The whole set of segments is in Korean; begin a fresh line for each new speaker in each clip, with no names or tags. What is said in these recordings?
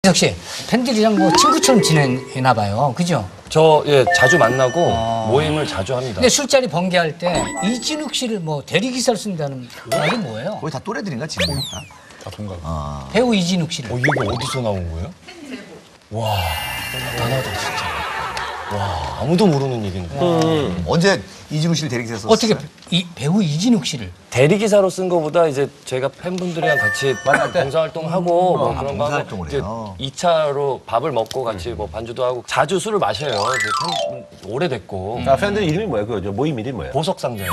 역시 팬들이랑 뭐 친구처럼 지내나 봐요. 그죠?
예, 자주 만나고 모임을 자주 합니다.
근데 술자리 번개할 때 이진욱 씨를 뭐 대리기사를 쓴다는 말이 뭐예요?
거의 다 또래들인가 지금?
다 동갑.
배우 이진욱 씨를.
이게 어디서 나온 거예요? 와, 대단하다 진짜. 와, 아무도 모르는 얘기인데.
언제 이진욱 씨를 대리기사에서
어떻게 배우 이진욱 씨를?
대리기사로 쓴 거보다 이제 저희가 팬분들이랑 같이 봉사활동하고 뭐 그런 거 하고
봉사활동을
이제
해요.
2차로 밥을 먹고 같이 뭐 반주도 하고 자주 술을 마셔요. 이제 팬 오래됐고.
아, 팬들 이름이 뭐예요? 그 모임 이름이 뭐예요?
보석상자예요.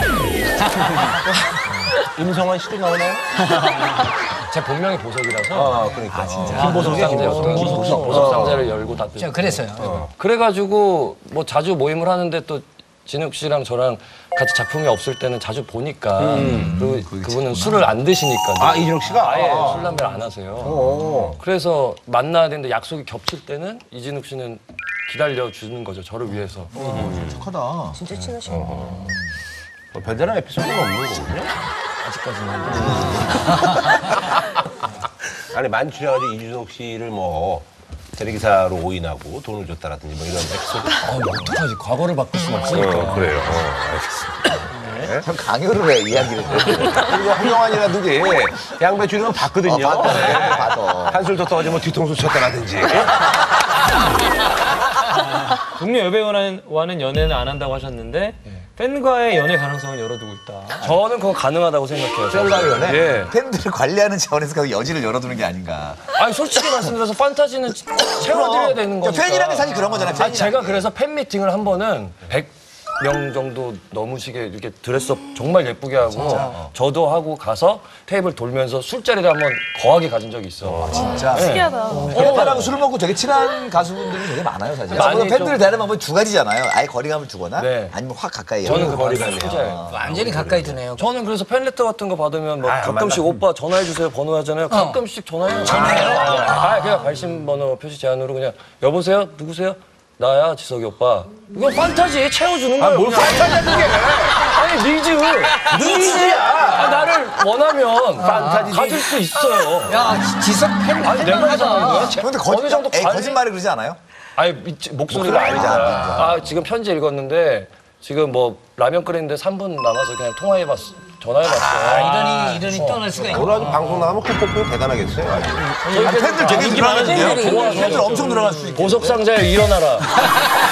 임성환 씨도 나오나요?
제 본명이 보석이라서.
그러니까.
김보석상자였어요. 보석상자를 열고 닫고.
저 그래서요.
그래가지고 뭐 자주 모임을 하는데 또 진욱 씨랑 저랑 같이 작품이 없을 때는 자주 보니까 그리고 그분은 술을 안 드시니까
아, 이진욱 씨가?
아예 술 담배를 안 하세요. 그래서 만나야 되는데 약속이 겹칠 때는 이진욱 씨는 기다려 주는 거죠, 저를 위해서.
착하다.
진짜 친하시네.
별다른 에피소드가 없는 거군요?
아직까지는.
아니, 만취해가지고 이준석 씨를 뭐 대리기사로 오인하고 돈을 줬다라든지 뭐 이런 에피소드.
어떡하지? 과거를 바꿀 수는 없으니까.
그래요. 알겠습니다.
참 강요를 해 이야기를.
그리고 황영환이라든지 양배추 이런 건 봤거든요.
봐도.
한술 더 떠가지고 뭐 뒤통수 쳤다라든지.
동료 여배우와는 연애는 안 한다고 하셨는데 팬과의 연애 가능성을 열어두고 있다.
저는 그거 가능하다고 생각해요.
팬과의 연애?
예.
팬들을 관리하는 차원에서 그 여지를 열어두는 게 아닌가.
아니 솔직히 말씀드려서 판타지는 채워드려야 되는 거니까.
팬이라는 게 사실 그런 거잖아요.
아,
팬이라는
제가
게.
그래서 팬 미팅을 한 번은 100명 정도 넘으시게 이렇게 드레스업 정말 예쁘게 하고 저도 하고 가서 테이블 돌면서 술자리를 한번 거하게 가진 적이 있어.
진짜.
신기하다.
팬들하고 술을 먹고 되게 친한 가수분들이 되게 많아요, 사실.
많이
저는 팬들을
좀-
대하는 방법이 두 가지잖아요. 아예 거리감을 두거나
네.
아니면 확 가까이.
저는 그
해요.
거리감이에요. 후자예요.
완전히 가까이 드네요.
저는 그래서 팬레터 같은 거 받으면 뭐 가끔씩 오빠 전화해주세요 번호 하잖아요. 가끔씩 전화해요. 그냥 발신 번호 표시 제한으로 그냥 여보세요? 누구세요? 나야 지석이 오빠. 이거 판타지에 채워주는 거예요. 뭘 판타지야 그게? 아니 니즈야. 나를 원하면 가질 수 있어요.
야 지석 팬
아니 내가 이상한 거야?
근데
어느 정도
거짓말을 그러지 않아요?
아니 목소리가
알잖아.
알잖아. 지금 편지 읽었는데 지금 뭐 라면 끓이는데 3분 남아서 그냥 통화해봤어. 전화해봤어.
이러니 떠날 수가 있고.
오늘 아주 방송 나가면 콧뽀뽀 대단하겠어요. 아주.
팬들 되게
인기
늘어나는데요?
많은
팬들 엄청 늘어날 수 있고.
보석상자에 일어나라.